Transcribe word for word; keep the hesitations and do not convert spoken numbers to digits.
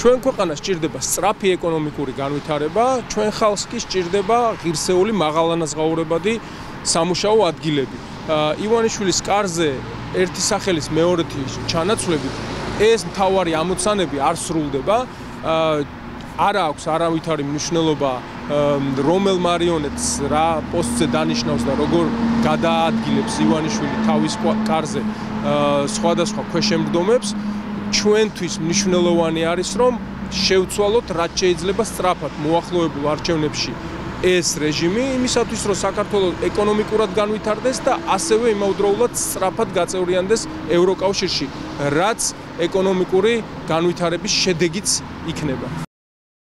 ჩვენ ქვეყანას სჭირდება სწრაფი ეკონომიკური განვითარება, ჩვენ ხალხს კი სჭირდება ღირსეული მაღალანაზღაურებადი სამუშაო ადგილები. ივანიშვილის კარზე ერთი სახელის მეორეთი ჩანაცვლებით ეს მთავარი ამოცანები არ სრულდება. არ აქვს არავითარი მნიშვნელობა რომელ მარიონეტს რა პოსტზე დანიშნავს და როგორ გადაადგილებს ივანიშვილი თავის კარზე სხვადასხვა ქვეშემდგომებს. ჩვენთვის მნიშვნელოვანი არის რომ შევცვალოთ რაც შეიძლება სწრაფად მოახლოებულ არჩევნებში ეს რეჟიმი იმისათვის რომ საქართველოს ეკონომიკურად განვითარდეს და ასევე იმავდროულად სწრაფად გაწევრიანდეს ევროკავშირში რაც ეკონომიკური განვითარების შედეგიც იქნება.